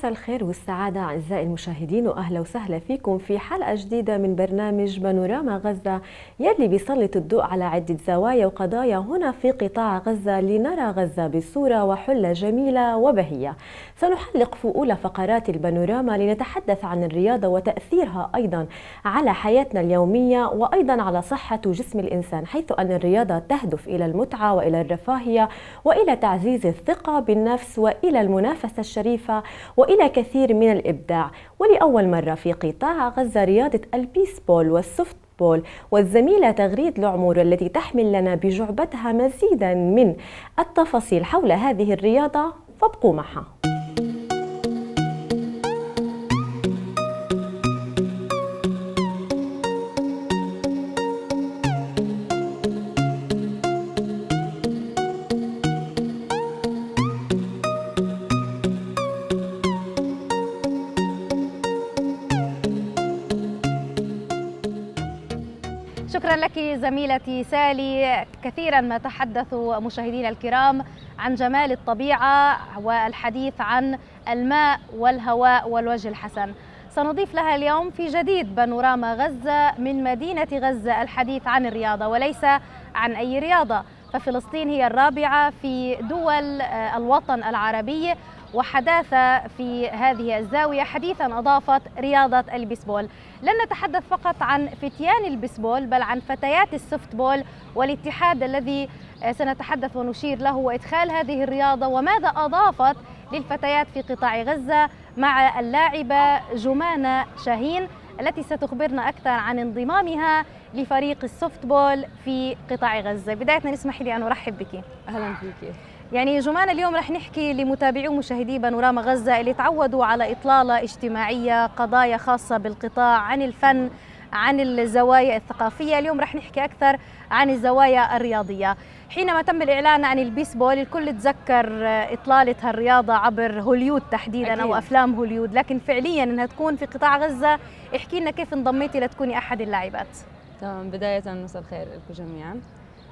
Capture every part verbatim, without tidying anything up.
مساء الخير والسعادة أعزائي المشاهدين، وأهلا وسهلا فيكم في حلقة جديدة من برنامج بانوراما غزة يلي بيسلط الضوء على عدة زوايا وقضايا هنا في قطاع غزة لنرى غزة بصورة وحلة جميلة وبهية. سنحلق في أولى فقرات البانوراما لنتحدث عن الرياضة وتأثيرها أيضا على حياتنا اليومية وأيضا على صحة جسم الإنسان، حيث أن الرياضة تهدف إلى المتعة وإلى الرفاهية وإلى تعزيز الثقة بالنفس وإلى المنافسة الشريفة وإلى كثير من الإبداع. ولأول مرة في قطاع غزة رياضة البيسبول والسوفت بول، والزميلة تغريد العمور التي تحمل لنا بجعبتها مزيدا من التفاصيل حول هذه الرياضة، فابقوا معها. شكرا لك زميلتي سالي. كثيرا ما تحدث مشاهدينا الكرام عن جمال الطبيعة والحديث عن الماء والهواء والوجه الحسن. سنضيف لها اليوم في جديد بانوراما غزة من مدينة غزة الحديث عن الرياضة، وليس عن أي رياضة، ففلسطين هي الرابعة في دول الوطن العربي، وحداثة في هذه الزاوية حديثا أضافت رياضة البيسبول. لن نتحدث فقط عن فتيان البيسبول بل عن فتيات السوفت بول، والاتحاد الذي سنتحدث ونشير له وإدخال هذه الرياضة وماذا أضافت للفتيات في قطاع غزة مع اللاعبة جمانة شاهين التي ستخبرنا أكثر عن انضمامها لفريق السوفت بول في قطاع غزة. بداية نسمح لي أن أرحب بك. أهلا فيك. يعني جمانة، اليوم رح نحكي لمتابعي ومشاهدي بانوراما غزة اللي تعودوا على إطلالة اجتماعية، قضايا خاصة بالقطاع، عن الفن، عن الزوايا الثقافية. اليوم رح نحكي أكثر عن الزوايا الرياضية. حينما تم الإعلان عن البيسبول الكل تذكر إطلالة هالرياضة عبر هوليود تحديدا أكيد. أو أفلام هوليود، لكن فعليا أنها تكون في قطاع غزة. احكي لنا كيف انضميتي لتكوني أحد اللاعبات. تمام، بداية مساء الخير لكم جميعا.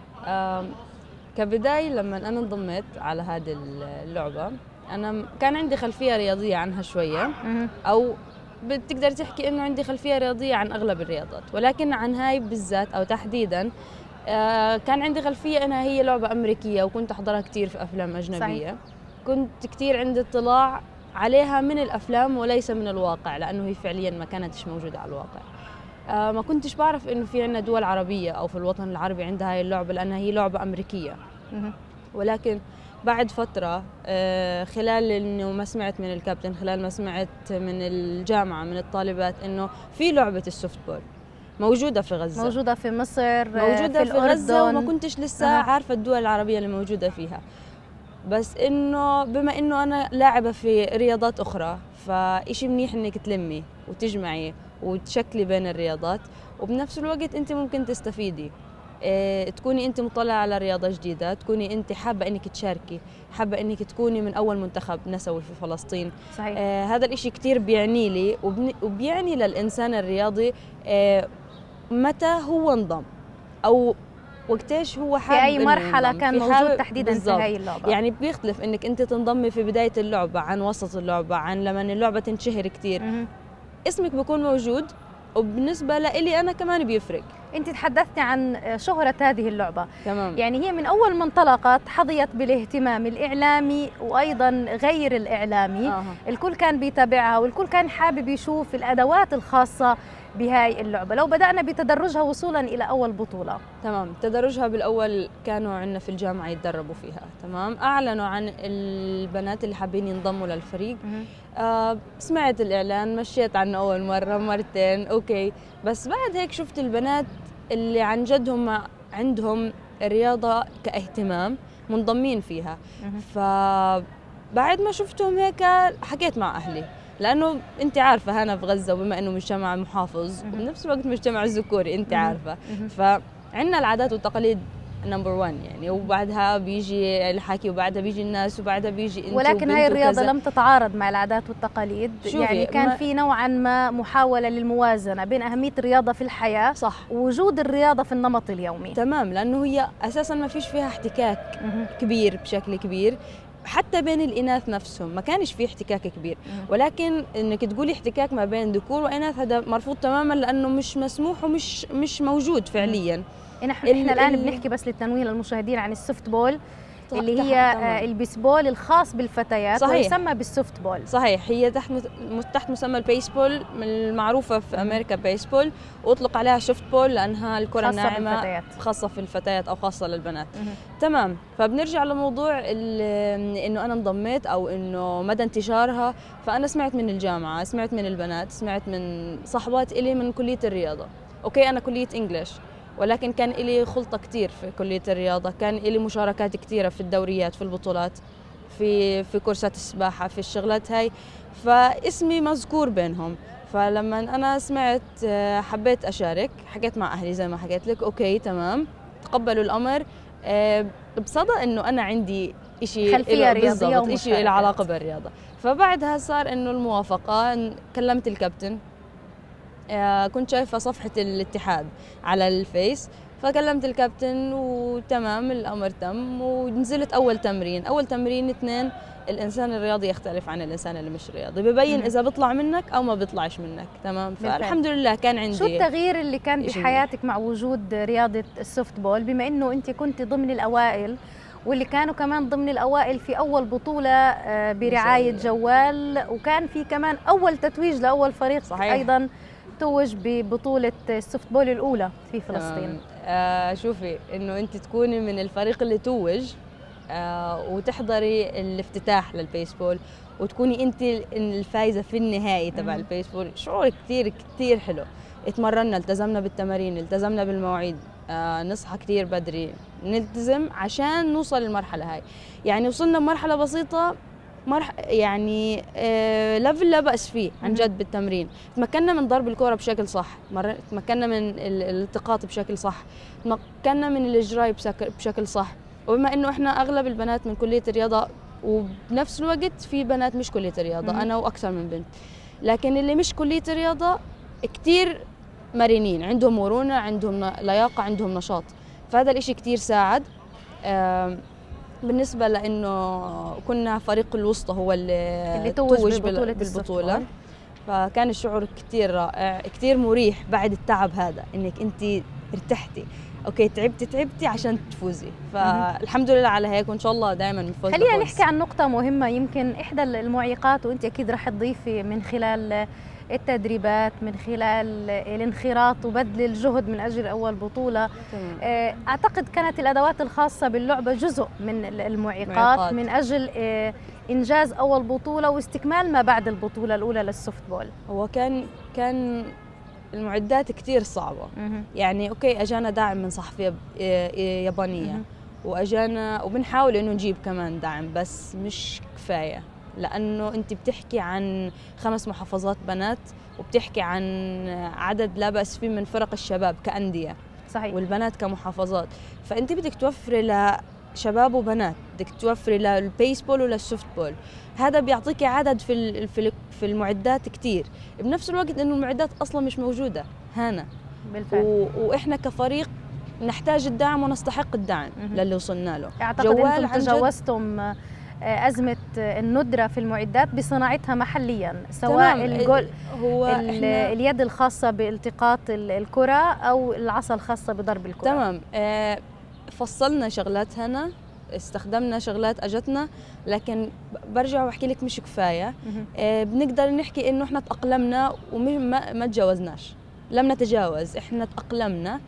كبداية لما أنا انضميت على هذه اللعبة أنا كان عندي خلفية رياضية عنها شوية، أو بتقدر تحكي إنه عندي خلفية رياضية عن أغلب الرياضات، ولكن عن هاي بالذات أو تحديدا كان عندي خلفية إنها هي لعبة أمريكية وكنت أحضرها كثير في أفلام أجنبية. صحيح. كنت كثير عندي اطلاع عليها من الأفلام وليس من الواقع، لأنه هي فعليا ما كانتش موجودة على الواقع. آه ما كنتش بعرف إنه في عندنا دول عربية أو في الوطن العربي عندها هاي اللعبة، لأنها هي لعبة أمريكية. ولكن بعد فترة آه خلال إنه ما سمعت من الكابتن، خلال ما سمعت من الجامعة من الطالبات إنه في لعبة السوفت بول موجودة في غزة، موجودة في مصر، موجودة في, في غزة، وما كنتش لسه أه. عارفة الدول العربية اللي موجودة فيها. بس إنه بما إنه أنا لاعبة في رياضات أخرى، فإشي منيح إنك تلمي وتجمعي وتشكلي بين الرياضات، وبنفس الوقت أنت ممكن تستفيدي. إيه، تكوني أنت مطلعة على رياضة جديدة، تكوني أنت حابة إنك تشاركي، حابة إنك تكوني من أول منتخب نسوي في فلسطين. صحيح. إيه، هذا الإشي كتير بيعني لي وبيعني للإنسان الرياضي إيه متى هو انضم أو وقتيش هو حابب في أي مرحلة كان موجود تحديدا في هاي اللعبة. يعني بيختلف إنك أنت تنضمي في بداية اللعبة عن وسط اللعبة عن لما اللعبة تنشهر كتير. م- اسمك بيكون موجود، وبالنسبة لإلي أنا كمان بيفرق. أنت تحدثتي عن شهرة هذه اللعبة. تمام. يعني هي من أول ما انطلقت حظيت بالاهتمام الإعلامي وأيضا غير الإعلامي. آه. الكل كان بيتابعها والكل كان حابب يشوف الأدوات الخاصة بهاي اللعبة. لو بدأنا بتدرجها وصولا إلى أول بطولة. تمام، تدرجها بالأول كانوا عندنا في الجامعة يتدربوا فيها. تمام، أعلنوا عن البنات اللي حابين ينضموا للفريق. آه سمعت الإعلان، مشيت عنه أول مرة مرتين أوكي، بس بعد هيك شفت البنات اللي عن جد هم عندهم الرياضة كاهتمام منضمين فيها. فبعد ما شفتهم هيك حكيت مع أهلي، لأنه أنت عارفة هنا في غزة وبما أنه مجتمع محافظ وبنفس الوقت مجتمع ذكوري أنت عارفة، فعندنا العادات والتقاليد نمبر وان يعني، وبعدها بيجي الحكي وبعدها بيجي الناس وبعدها بيجي انت. ولكن هاي الرياضة لم تتعارض مع العادات والتقاليد، يعني كان في نوعا ما محاولة للموازنة بين أهمية الرياضة في الحياة صح ووجود الرياضة في النمط اليومي. تمام، لأنه هي أساسا ما فيش فيها احتكاك كبير بشكل كبير. حتى بين الإناث نفسهم ما كانش في احتكاك كبير، ولكن إنك تقولي احتكاك ما بين ذكور وإناث هذا مرفوض تماما، لأنه مش مسموح ومش مش موجود فعليا. نحن احنا الآن بنحكي بس للتنويه للمشاهدين عن السوفت بول اللي هي طبعاً. البيسبول الخاص بالفتيات ويسمى بالسوفت بول. صحيح، هي تحت تحت مسمى البيسبول المعروفة في أمريكا بيسبول، وأطلق عليها سوفت بول لأنها الكرة الناعمة خاصة في الفتيات أو خاصة للبنات. مه. تمام. فبنرجع لموضوع إنه أنا انضميت أو إنه مدى انتشارها. فأنا سمعت من الجامعة، سمعت من البنات، سمعت من صحبات إلي من كلية الرياضة. أوكي أنا كلية إنجليش، ولكن كان إلي خلطة كتير في كلية الرياضة، كان إلي مشاركات كتيرة في الدوريات، في البطولات، في في كورسات السباحة، في الشغلات هاي، فاسمي مذكور بينهم. فلما أنا سمعت حبيت أشارك، حكيت مع أهلي زي ما حكيت لك، أوكي تمام، تقبلوا الأمر بصدى إنه أنا عندي إشي خلفية رياضية بالضبط، إشي له علاقة بالرياضة. فبعدها صار إنه الموافقة، كلمت الكابتن، كنت شايفة صفحة الاتحاد على الفيس، فكلمت الكابتن وتمام الأمر تم، ونزلت أول تمرين. أول تمرين اثنين، الإنسان الرياضي يختلف عن الإنسان اللي مش رياضي، ببين إذا بيطلع منك أو ما بيطلعش منك. تمام. فالحمد لله كان عندي. شو التغيير اللي كان بحياتك مع وجود رياضة السوفت بول، بما إنه أنت كنت ضمن الأوائل واللي كانوا كمان ضمن الأوائل في أول بطولة برعاية جوال، وكان في كمان أول تتويج لأول فريق صحيح. أيضاً توج ببطولة السوفت بول الأولى في فلسطين. آه شوفي إنه أنت تكوني من الفريق اللي توج آه وتحضري الافتتاح للبيسبول وتكوني أنت الفايزة في النهائي تبع البيسبول، شعور كتير كتير حلو. اتمرنا، التزمنا بالتمارين، التزمنا بالمواعيد، آه نصحى كتير بدري، نلتزم عشان نوصل للمرحلة هاي. يعني وصلنا مرحلة بسيطة، مرح يعني آه ليفل لا بأس فيه عن جد بالتمرين. تمكنا من ضرب الكرة بشكل صح، تمكنا من الالتقاط بشكل صح، تمكنا من الإجراء بشكل صح. وبما إنه إحنا أغلب البنات من كلية الرياضة، وبنفس الوقت في بنات مش كلية الرياضة، أنا وأكثر من بنت، لكن اللي مش كلية الرياضة كتير مرنين، عندهم مرونة، عندهم لياقة، عندهم نشاط. فهذا الإشي كتير ساعد. آه بالنسبة لأنه كنا فريق الوسطى هو اللي, اللي توج بالبطولة, بالبطولة. فكان الشعور كتير رائع، كتير مريح بعد التعب هذا، إنك أنت ارتحتي، أوكي تعبتي تعبتي عشان تفوزي. فالحمد لله على هيك، وإن شاء الله دائما نفوز. خلينا نحكي عن نقطة مهمة، يمكن إحدى المعيقات، وأنت أكيد رح تضيفي من خلال التدريبات، من خلال الانخراط وبذل الجهد من أجل أول بطولة. تمام. أعتقد كانت الأدوات الخاصة باللعبة جزء من المعيقات معيقات. من أجل إنجاز أول بطولة واستكمال ما بعد البطولة الأولى للسوفت بول. هو كان كان المعدات كتير صعبة. مه. يعني أوكي أجانا دعم من صحفية يابانية، مه. وأجانا وبنحاول إنه نجيب كمان دعم، بس مش كفاية، لأنه أنت بتحكي عن خمس محافظات بنات، وبتحكي عن عدد لا بأس فيه من فرق الشباب كأندية. صحيح. والبنات كمحافظات، فأنت بدك توفري لشباب وبنات، بدك توفري للبيسبول وللسوفت بول. هذا بيعطيكي عدد في في المعدات كتير، بنفس الوقت إنه المعدات أصلا مش موجودة هنا بالفعل. و... وإحنا كفريق نحتاج الدعم ونستحق الدعم للي وصلنا له. أعتقد أنتم تجاوزتم أزمة الندرة في المعدات بصناعتها محليا، سواء الجول هو اليد الخاصة بالتقاط الكرة أو العصا الخاصة بضرب الكرة. تمام. آه فصلنا شغلات هنا، استخدمنا شغلات أجتنا، لكن برجع وأحكي لك مش كفاية. آه بنقدر نحكي إنه إحنا تأقلمنا وما ما تجاوزناش، لم نتجاوز، إحنا تأقلمنا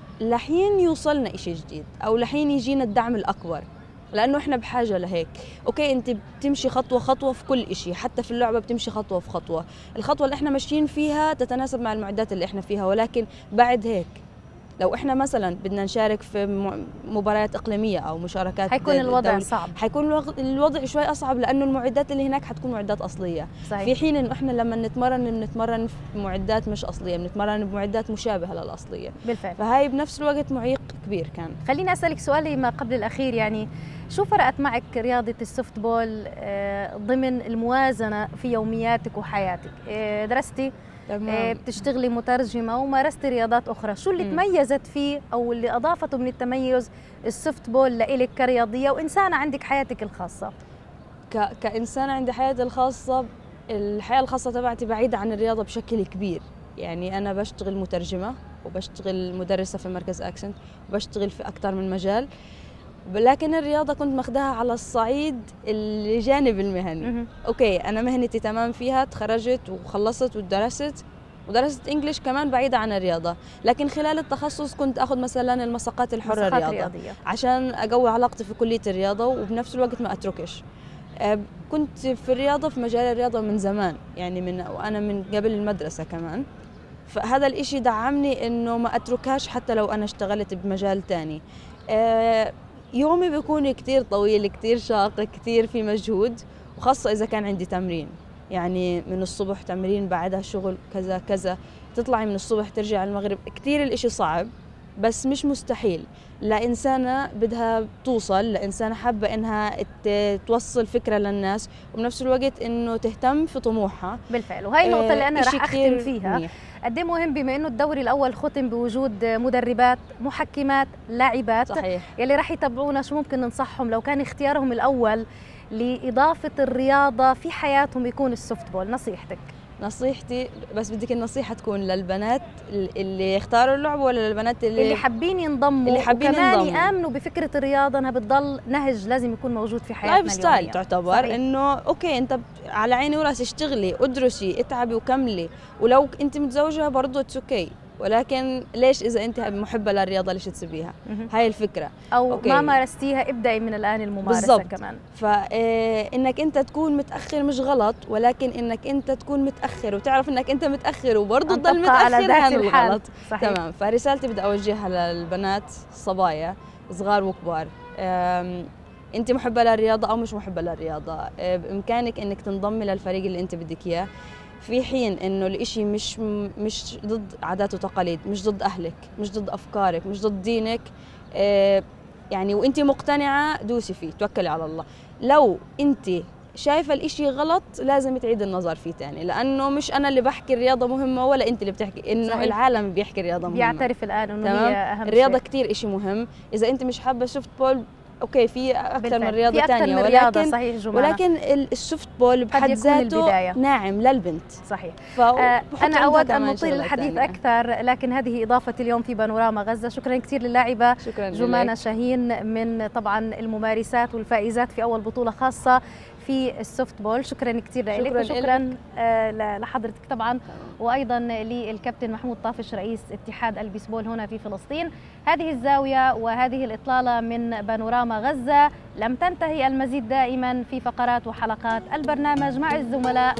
لحين يوصلنا إشي جديد أو لحين يجينا الدعم الأكبر، لأنه إحنا بحاجة لهيك. أوكي أنت بتمشي خطوة خطوة في كل إشي، حتى في اللعبة بتمشي خطوة في خطوة، الخطوة اللي إحنا ماشيين فيها تتناسب مع المعدات اللي إحنا فيها، ولكن بعد هيك لو إحنا مثلا بدنا نشارك في مباريات إقليمية أو مشاركات حيكون الوضع دولي. صعب، حيكون الوضع شوي أصعب، لأنه المعدات اللي هناك حتكون معدات أصلية. صحيح. في حين إنه إحنا لما نتمرن بنتمرن في معدات مش أصلية، بنتمرن بمعدات مشابهة للأصلية بالفعل. فهاي بنفس الوقت معيق كبير كان. خليني أسألك سؤالي ما قبل الأخير، يعني شو فرقت معك رياضة السوفت بول ضمن الموازنة في يومياتك وحياتك؟ درستي، تمام. بتشتغلي مترجمة ومارستي رياضات أخرى، شو اللي م. تميزت فيه أو اللي أضافته من التميز السوفت بول لإلك كرياضية وإنسانة عندك حياتك الخاصة؟ ك... كإنسان عندي حياتي الخاصة، الحياة الخاصة تبعتي بعيدة عن الرياضة بشكل كبير. يعني أنا بشتغل مترجمة وبشتغل مدرسة في مركز أكسنت وبشتغل في أكثر من مجال، لكن الرياضة كنت ماخداها على الصعيد الجانب المهني. أوكي أنا مهنتي تمام فيها، تخرجت وخلصت ودرست ودرست إنجليش كمان بعيدة عن الرياضة، لكن خلال التخصص كنت أخذ مثلا المساقات الحرة الرياضة رياضية. عشان أقوي علاقتي في كلية الرياضة وبنفس الوقت ما أتركش. كنت في الرياضة في مجال الرياضة من زمان، يعني من وأنا من قبل المدرسة كمان، فهذا الإشي دعمني إنه ما أتركهاش حتى لو أنا اشتغلت بمجال تاني. يومي بيكون كتير طويل، كتير شاق، كتير في مجهود، وخاصة إذا كان عندي تمرين، يعني من الصبح تمرين بعدها شغل كذا كذا، تطلعي من الصبح ترجع المغرب. كتير الإشي صعب بس مش مستحيل لإنسانة بدها توصل، لإنسانة حابة إنها توصل فكرة للناس وبنفس الوقت إنه تهتم في طموحها. بالفعل، وهي النقطة اللي أنا رح أختم فيها. قد ايه مهم بما إنه الدوري الأول ختم بوجود مدربات، محكمات، لاعبات، صحيح، يلي رح يتابعونا، شو ممكن ننصحهم لو كان اختيارهم الأول لإضافة الرياضة في حياتهم يكون السوفت بول؟ نصيحتك؟ نصيحتي، بس بدك النصيحة تكون للبنات اللي اختاروا اللعبة ولا للبنات اللي, اللي حابين ينضموا، اللي حابين وكمان ينضموا يآمنوا بفكرة الرياضة انها بتضل نهج لازم يكون موجود في حياتنا اليومية. لايف ستايل تعتبر. صحيح. انه اوكي انت على عيني وراسي، اشتغلي، ادرسي، اتعبي وكملي، ولو انت متزوجة برضه اتس اوكي، ولكن ليش إذا أنت محبة للرياضة ليش تسيبيها؟ هاي الفكرة. أو أوكي. ما مارستيها ابدأي من الآن الممارسة بالزبط. كمان فإنك أنت تكون متأخر مش غلط، ولكن إنك أنت تكون متأخر وتعرف إنك أنت متأخر وبرضه تضل متأخر هذا الغلط. صحيح. تمام. فرسالتي بدي أوجهها للبنات الصبايا صغار وكبار، أنت محبة للرياضة أو مش محبة للرياضة، بإمكانك إنك تنضمي للفريق اللي أنت بدك إياه، في حين انه الاشي مش مش ضد عادات وتقاليد، مش ضد اهلك، مش ضد افكارك، مش ضد دينك، آه يعني وانت مقتنعه دوسي فيه، توكلي على الله. لو انت شايفه الاشي غلط لازم تعيد النظر فيه تاني، لانه مش انا اللي بحكي الرياضه مهمه ولا انت اللي بتحكي، انه صحيح. العالم بيحكي الرياضه مهمه، بيعترف الان انه هي اهم الرياضه شيء. كتير اشي مهم. اذا انت مش حابه سوفت بول اوكي في اكثر من رياضه في أكثر ثانيه، من ولكن صحيح ولكن السوفت بول بحد ذاته ناعم للبنت. صحيح. آه انا اود ان نطيل الحديث تانية. اكثر، لكن هذه اضافه اليوم في بانوراما غزه. شكرا كثير للاعبه جمانة شاهين، من طبعا الممارسات والفائزات في اول بطوله خاصه في السوفت بول. شكرا كثير لك، وشكرا آه لحضرتك طبعا، وايضا للكابتن محمود طافش رئيس اتحاد البيسبول هنا في فلسطين. هذه الزاويه وهذه الاطلاله من بانوراما غزه، لم تنتهي، المزيد دائما في فقرات وحلقات البرنامج مع الزملاء.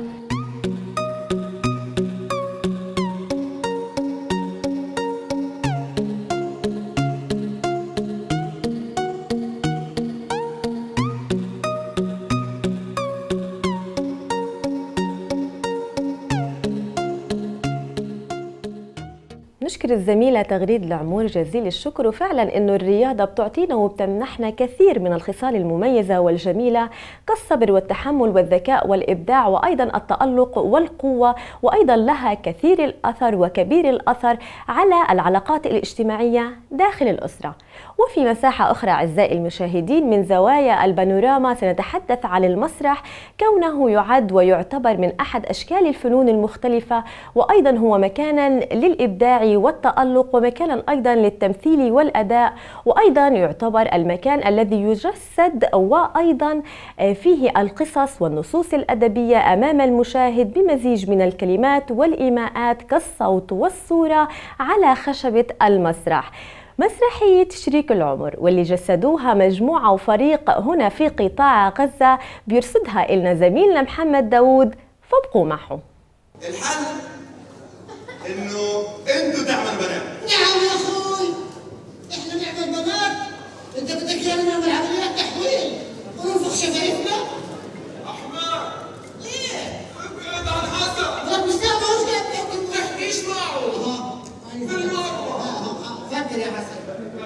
نشكر الزميلة تغريد العمور جزيل الشكر، وفعلا انه الرياضة بتعطينا وبتمنحنا كثير من الخصال المميزة والجميلة كالصبر والتحمل والذكاء والإبداع وأيضا التألق والقوة، وأيضا لها كثير الأثر وكبير الأثر على العلاقات الاجتماعية داخل الأسرة. وفي مساحة أخرى أعزائي المشاهدين من زوايا البانوراما سنتحدث عن المسرح، كونه يعد ويعتبر من أحد أشكال الفنون المختلفة، وأيضا هو مكانا للإبداع والتألق ومكانا أيضا للتمثيل والأداء، وأيضا يعتبر المكان الذي يجسد وأيضا فيه القصص والنصوص الأدبية أمام المشاهد بمزيج من الكلمات والإيماءات كالصوت والصورة على خشبة المسرح. مسرحية شريك العمر واللي جسدوها مجموعة وفريق هنا في قطاع غزة بيرصدها إلنا زميلنا محمد داود، فابقوا معه. الحل إنه أنتوا تعملوا بنات. نعم يا أخوي، إحنا نعمل بنات، أنت بدك إيانا نعمل عمليات تحويل وننفخ شفايفنا؟ أحمد ليه؟ ابعد عن حسن. طب مش تعمل مشكلة، ما تحكيش معه. بالمرة. فكر يا حسن.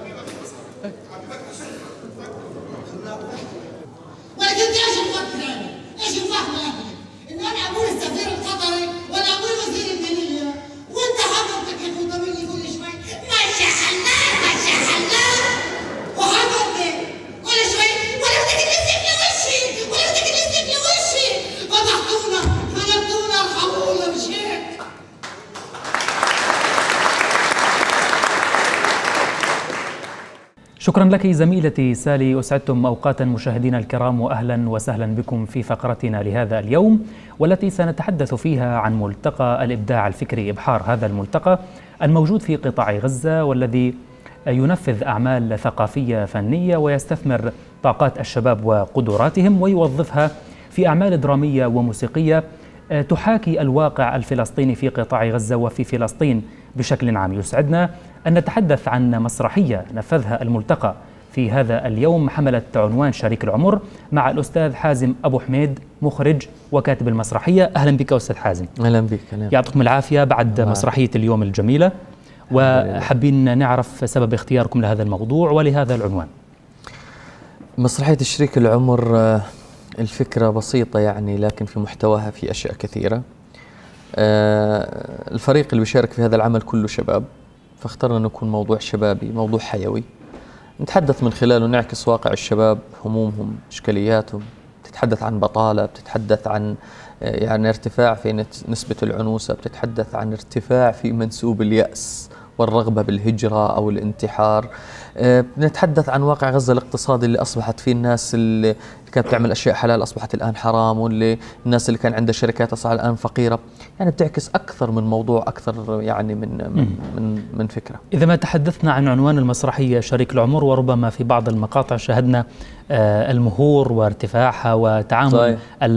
ولكن انت ايش مفكر يعني؟ ايش الفهم يعني؟ ان انا ابوي السفير القطري ولا ابوي وزير الماليه وانت حضرتك يا اخوي ضمني كل شوي ماشي حلال ماشي حلال وحضرتك كل شوي ولا بدك تلزم لي وشي ولا بدك تلزم شكرا لك زميلتي سالي، أسعدتم أوقاتا مشاهدينا الكرام، وأهلا وسهلا بكم في فقرتنا لهذا اليوم، والتي سنتحدث فيها عن ملتقى الإبداع الفكري إبحار. هذا الملتقى الموجود في قطاع غزة، والذي ينفذ أعمال ثقافية فنية ويستثمر طاقات الشباب وقدراتهم ويوظفها في أعمال درامية وموسيقية تحاكي الواقع الفلسطيني في قطاع غزة وفي فلسطين بشكل عام. يسعدنا أن نتحدث عن مسرحية نفذها الملتقى في هذا اليوم حملت عنوان شريك العمر مع الأستاذ حازم أبو حميد، مخرج وكاتب المسرحية. أهلا بك أستاذ حازم. أهلا بك. يعطيكم العافية بعد مسرحية اليوم الجميلة، وحابين نعرف سبب اختياركم لهذا الموضوع ولهذا العنوان. مسرحية شريك العمر الفكرة بسيطة يعني، لكن في محتواها في أشياء كثيرة. الفريق اللي بيشارك في هذا العمل كله شباب، فاخترنا أن يكون موضوع شبابي، موضوع حيوي نتحدث من خلاله، نعكس واقع الشباب، همومهم، إشكالياتهم. بتتحدث عن بطالة، بتتحدث عن يعني ارتفاع في نسبة العنوسة، بتتحدث عن ارتفاع في منسوب اليأس والرغبة بالهجرة أو الانتحار. بنتحدث عن واقع غزة الاقتصادي اللي أصبحت فيه الناس اللي كانت تعمل أشياء حلال أصبحت الآن حرام، واللي الناس اللي كان عندها شركات أصبحت الآن فقيرة. يعني بتعكس أكثر من موضوع، أكثر يعني من من من, من فكرة. إذا ما تحدثنا عن عنوان المسرحية شريك العمر، وربما في بعض المقاطع شاهدنا المهور وارتفاعها وتعامل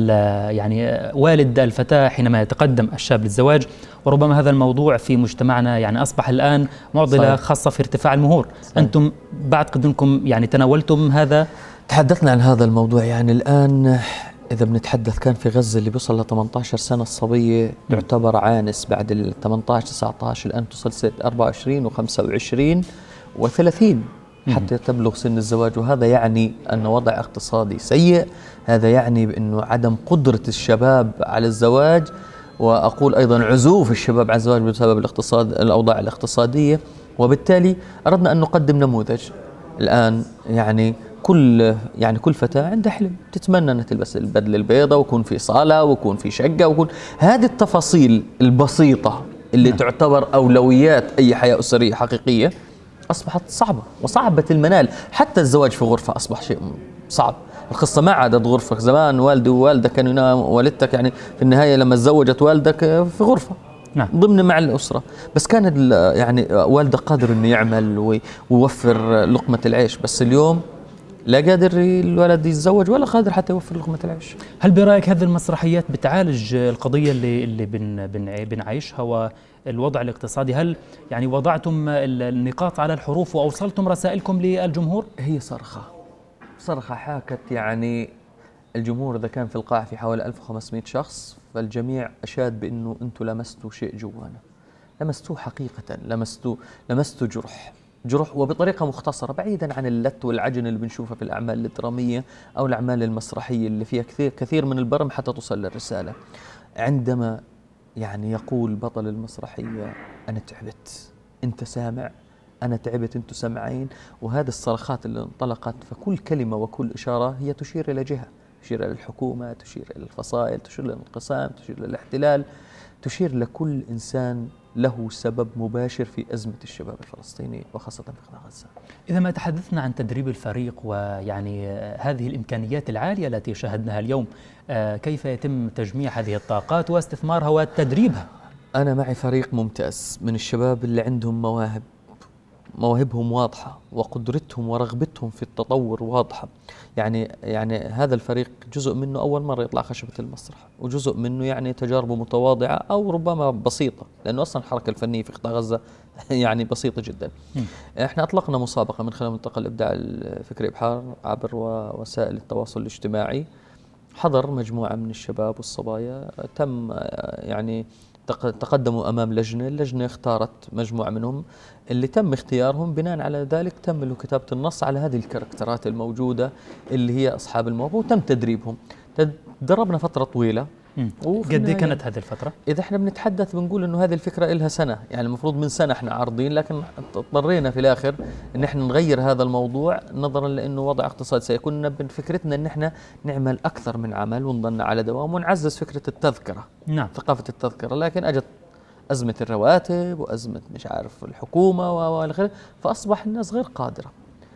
يعني والد الفتاة حينما يتقدم الشاب للزواج، وربما هذا الموضوع في مجتمعنا يعني أصبح الآن معضلة صحيح. خاصة في ارتفاع المهور. صحيح. أنتم بعد أنكم يعني تناولتم هذا، تحدثنا عن هذا الموضوع. يعني الآن إذا بنتحدث كان في غزة اللي بيوصل ل ثمانية عشر سنة الصبية تعتبر عانس، بعد ال ثمانية عشر تسعة عشر الآن توصل سنة أربعة وعشرين وخمسة وعشرين وثلاثين حتى تبلغ سن الزواج. وهذا يعني أن وضع اقتصادي سيء، هذا يعني بأنه عدم قدرة الشباب على الزواج، وأقول أيضا عزوف الشباب عن الزواج بسبب الاقتصاد، الأوضاع الاقتصادية. وبالتالي أردنا أن نقدم نموذج. الآن يعني كل يعني كل فتاة عندها حلم، تتمنى أن تلبس البدلة البيضاء ويكون في صالة ويكون في شقة ويكون هذه التفاصيل البسيطة اللي نعم. تعتبر أولويات أي حياة أسرية حقيقية أصبحت صعبة وصعبة المنال. حتى الزواج في غرفة أصبح شيء صعب. القصة ما عادت غرفة. زمان والدي ووالدك كانوا ينام، والدتك يعني في النهاية لما تزوجت والدك في غرفة نعم. ضمن مع الأسرة، بس كان يعني والدك قادر إنه يعمل ويوفر لقمة العيش. بس اليوم لا قادر الولد يتزوج ولا قادر حتى يوفر لقمة العيش. هل برأيك هذه المسرحيات بتعالج القضية اللي اللي بن بن بنعيشها والوضع الاقتصادي؟ هل يعني وضعتم النقاط على الحروف وأوصلتم رسائلكم للجمهور؟ هي صرخة صرخة حاكت يعني الجمهور. إذا كان في القاعة في حوالي ألف وخمسمئة شخص، فالجميع أشاد بأنه أنتم لمستوا شيء جوانا، لمستوه حقيقة، لمستوا لمستوا جرح جرح وبطريقة مختصرة، بعيدا عن اللت والعجن اللي بنشوفها في الأعمال الدرامية أو الأعمال المسرحية اللي فيها كثير كثير من البرم حتى توصل للرسالة. عندما يعني يقول بطل المسرحية أنا تعبت، أنت سامع، أنا تعبت، أنتم سامعين. وهذه الصرخات اللي انطلقت، فكل كلمة وكل إشارة هي تشير إلى جهة، تشير إلى الحكومة، تشير إلى الفصائل، تشير إلى الانقسام، تشير إلى الاحتلال، تشير لكل إنسان له سبب مباشر في أزمة الشباب الفلسطيني وخاصة في قطاع غزة. إذا ما تحدثنا عن تدريب الفريق ويعني هذه الإمكانيات العالية التي شاهدناها اليوم، كيف يتم تجميع هذه الطاقات واستثمارها وتدريبها؟ أنا معي فريق ممتاز من الشباب اللي عندهم مواهب، مواهبهم واضحة وقدرتهم ورغبتهم في التطور واضحة. يعني يعني هذا الفريق جزء منه أول مرة يطلع خشبة المسرح، وجزء منه يعني تجاربه متواضعة أو ربما بسيطة، لأنه أصلا الحركة الفنية في قطاع غزة يعني بسيطة جدا. م. احنا أطلقنا مسابقة من خلال ملتقى الإبداع الفكري إبحار عبر وسائل التواصل الاجتماعي. حضر مجموعة من الشباب والصبايا، تم يعني تقدموا أمام لجنة، اللجنة اختارت مجموعة منهم اللي تم اختيارهم. بناء على ذلك تم له كتابة النص على هذه الكاركترات الموجودة اللي هي أصحاب الموهبة، وتم تدريبهم. تدربنا فترة طويلة. قد ايه كانت هذه الفترة؟ إذا احنا بنتحدث بنقول إنه هذه الفكرة إلها سنة، يعني المفروض من سنة احنا عارضين، لكن اضطرينا في الآخر إن احنا نغير هذا الموضوع نظرا لأنه وضع اقتصاد سيكون. فكرتنا إن احنا نعمل أكثر من عمل ونضلنا على دوام ونعزز فكرة التذكرة، نعم. ثقافة التذكرة. لكن أجت أزمة الرواتب وأزمة مش عارف الحكومة والى آخره، فأصبح الناس غير قادرة.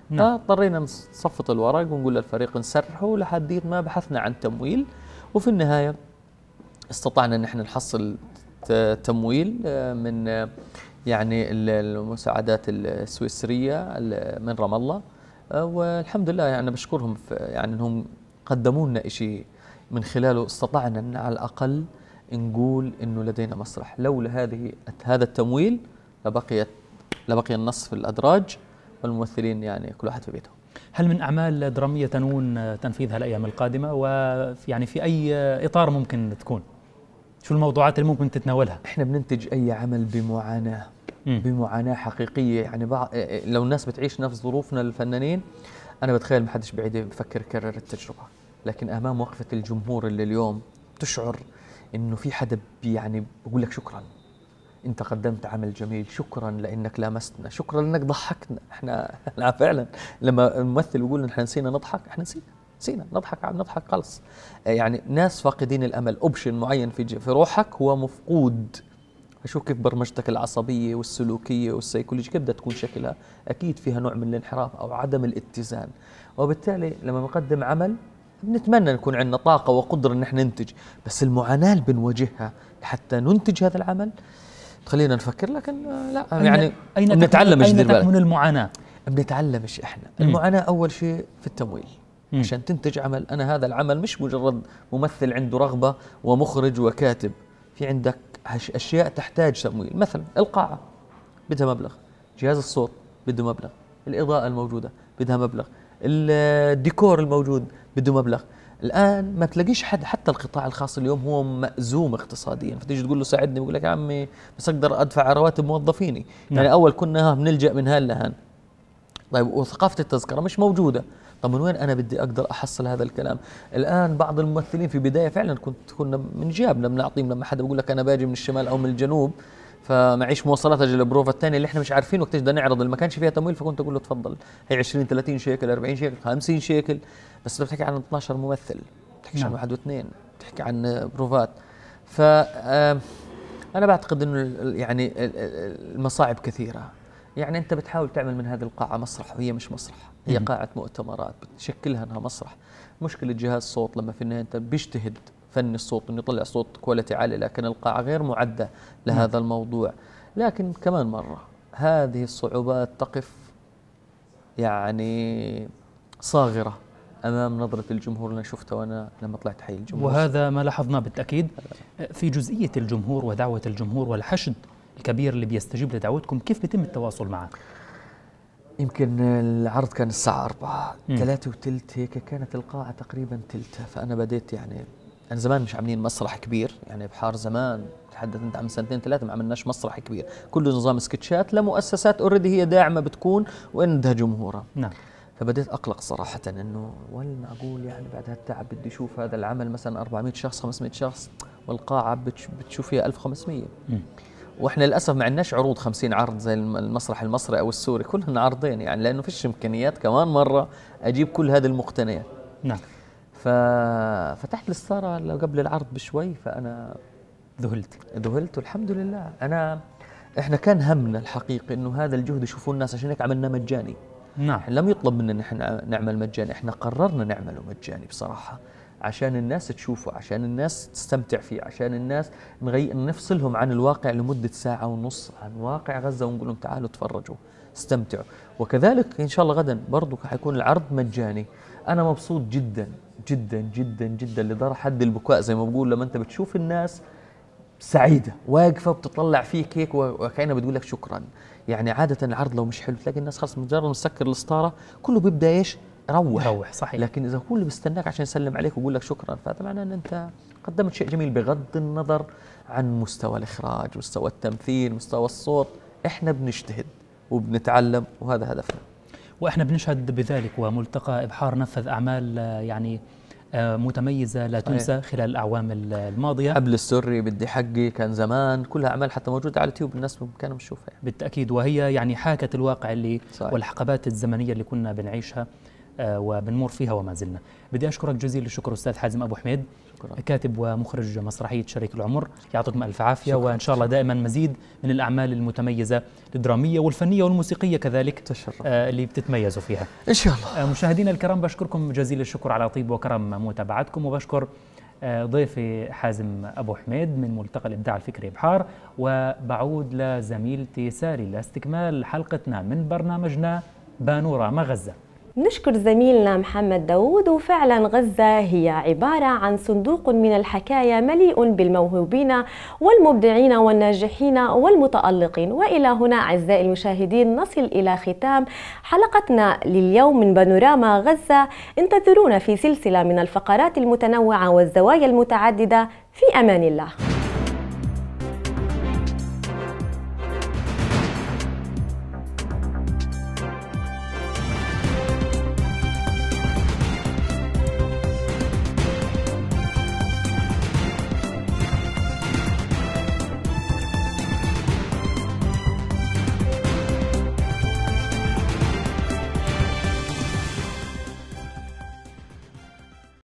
نعم. اضطرينا نصفط الورق ونقول للفريق نسرحه لحد ما بحثنا عن تمويل، وفي النهاية استطعنا ان احنا نحصل تمويل من يعني المساعدات السويسرية من رام الله، والحمد لله يعني بشكرهم يعني انهم قدموا لنا شيء من خلاله استطعنا ان على الاقل نقول انه لدينا مسرح. لولا هذه هذا التمويل لبقيت لبقي النص في الادراج والممثلين يعني كل واحد في بيته. هل من اعمال دراميه تنون تنفيذها الايام القادمه، ويعني في اي اطار ممكن تكون؟ شو الموضوعات اللي ممكن تتناولها؟ احنا بننتج اي عمل بمعاناه م. بمعاناه حقيقيه، يعني بعض لو الناس بتعيش نفس ظروفنا الفنانين انا بتخيل ما حدش بعيد بفكر يكرر التجربه، لكن امام وقفه الجمهور اللي اليوم تشعر انه في حدا يعني بقول لك شكرا انت قدمت عمل جميل، شكرا لانك لامستنا، شكرا لانك ضحكنا. احنا احنا فعلا لما الممثل يقول احنا نسينا نضحك، احنا نسينا نسينا نضحك عم نضحك خلص. يعني ناس فاقدين الامل، اوبشن معين في في روحك هو مفقود. شوف كيف برمجتك العصبيه والسلوكيه والسيكولوجيه كيف بدها تكون شكلها، اكيد فيها نوع من الانحراف او عدم الاتزان، وبالتالي لما بنقدم عمل بنتمنى نكون عندنا طاقه وقدره ان احنا ننتج، بس المعاناه اللي بنواجهها حتى ننتج هذا العمل خلينا نفكر. لكن لا يعني أين بنتعلم أين تكمن المعاناة؟ بنتعلمش احنا المعاناة أول شيء في التمويل. مم. عشان تنتج عمل، أنا هذا العمل مش مجرد ممثل عنده رغبة ومخرج وكاتب، في عندك أشياء تحتاج تمويل. مثلا القاعة بدها مبلغ، جهاز الصوت بده مبلغ، الإضاءة الموجودة بدها مبلغ، الديكور الموجود بده مبلغ. الآن ما تلاقيش حد، حتى القطاع الخاص اليوم هو مأزوم اقتصاديا، فتيجي تقول له ساعدني بيقول لك يا عمي بس أقدر أدفع رواتب موظفيني. نعم. يعني أول كنا بنلجأ من هان لهان. طيب وثقافة التذكرة مش موجودة، طب من وين أنا بدي أقدر أحصل هذا الكلام؟ الآن بعض الممثلين في بداية فعلا كنت كنا من جيابنا بنعطيهم، لما حدا بيقول لك أنا باجي من الشمال أو من الجنوب فمعيش مواصلات اجي البروفه الثانيه اللي احنا مش عارفين وقت بدنا نعرض اللي ما كانش فيها تمويل، فكنت اقول له تفضل هي عشرين ثلاثين شيكل أربعين شيكل خمسين شيكل، بس بتحكي عن اثني عشر ممثل، بتحكي عن واحد واثنين، بتحكي عن بروفات. ف انا بعتقد انه يعني المصاعب كثيره. يعني انت بتحاول تعمل من هذه القاعه مسرح وهي مش مسرح، هي قاعه مؤتمرات بتشكلها انها مسرح. مشكله جهاز صوت لما في النهايه انت بيجتهد فني الصوت انه يطلع صوت كواليتي عالي، لكن القاعه غير معده لهذا م. الموضوع. لكن كمان مره هذه الصعوبات تقف يعني صاغره امام نظره الجمهور اللي شفتها وانا لما طلعت حي الجمهور. وهذا ما لاحظناه بالتاكيد في جزئيه الجمهور ودعوه الجمهور والحشد الكبير اللي بيستجيب لدعوتكم، كيف بيتم التواصل معه؟ يمكن العرض كان الساعة أربعة، ثلاثة وثلث هيك كانت القاعة تقريبا ثلثها، فأنا بديت يعني أنا زمان مش عاملين مسرح كبير، يعني بحار زمان تحدث أنت عن سنتين ثلاثة ما عملناش مسرح كبير، كله نظام سكتشات لمؤسسات أوريدي هي داعمة بتكون وعندها جمهورها. نعم. فبديت أقلق صراحة إنه وين معقول يعني بعد هالتعب بدي أشوف هذا العمل مثلا أربعمئة شخص خمسمئة شخص والقاعة بتشوف فيها ألف وخمسمئة. م. واحنا للاسف ما عندناش عروض خمسين عرض زي المسرح المصري او السوري، كلهن عرضين يعني لانه فيش امكانيات كمان مره اجيب كل هذه المقتنيات. نعم. ففتحت الستاره لو قبل العرض بشوي، فانا ذهلت ذهلت والحمد لله. انا احنا كان همنا الحقيقي انه هذا الجهد يشوفوه الناس، عشان هيك عملناه مجاني. نعم. لم يطلب منا ان احنا نعمل مجاني، احنا قررنا نعمله مجاني بصراحه عشان الناس تشوفه، عشان الناس تستمتع فيه، عشان الناس نغير نفصلهم عن الواقع لمدة ساعة ونص عن واقع غزة ونقول لهم تعالوا تفرجوا استمتعوا. وكذلك إن شاء الله غدا برضو حيكون العرض مجاني. أنا مبسوط جدا جدا جدا جدا لدرجة حد البكاء زي ما بقول لما أنت بتشوف الناس سعيدة واقفة بتطلع فيك هيك وكأنها بتقول لك شكرا. يعني عادة العرض لو مش حلو تلاقي الناس خلص مجرد مسكر الستارة كله بيبدأ إيش روح روح صحيح. لكن اذا كل بيستناك عشان يسلم عليك ويقول لك شكرا، فهذا معناه ان انت قدمت شيء جميل بغض النظر عن مستوى الاخراج، مستوى التمثيل، مستوى الصوت. احنا بنجتهد وبنتعلم وهذا هدفنا. واحنا بنشهد بذلك، وملتقى ابحار نفذ اعمال يعني متميزه لا تنسى خلال الاعوام الماضيه. قبل السري بدي حقي كان زمان، كلها اعمال حتى موجوده على اليوتيوب الناس كانوا بتشوفها يعني. بالتاكيد، وهي يعني حاكت الواقع اللي صحيح. والحقبات الزمنيه اللي كنا بنعيشها. وبنمر فيها وما زلنا. بدي أشكرك جزيل الشكر أستاذ حازم أبو حميد، كاتب ومخرج مسرحية شريك العمر، يعطيكم ألف عافية، وإن شاء الله دائما مزيد من الأعمال المتميزة الدرامية والفنية والموسيقية كذلك تشرف. اللي بتتميزوا فيها إن شاء الله. مشاهدينا الكرام، بشكركم جزيل الشكر على طيب وكرم متابعتكم، وبشكر ضيفي حازم أبو حميد من ملتقى الإبداع الفكري إبحار، وبعود لزميلتي سالي لاستكمال حلقتنا من برنامجنا بانوراما غزة. نشكر زميلنا محمد داود. وفعلا غزة هي عبارة عن صندوق من الحكاية مليء بالموهوبين والمبدعين والناجحين والمتألقين. وإلى هنا أعزائي المشاهدين نصل إلى ختام حلقتنا لليوم من بانوراما غزة. انتظرونا في سلسلة من الفقرات المتنوعة والزوايا المتعددة. في أمان الله.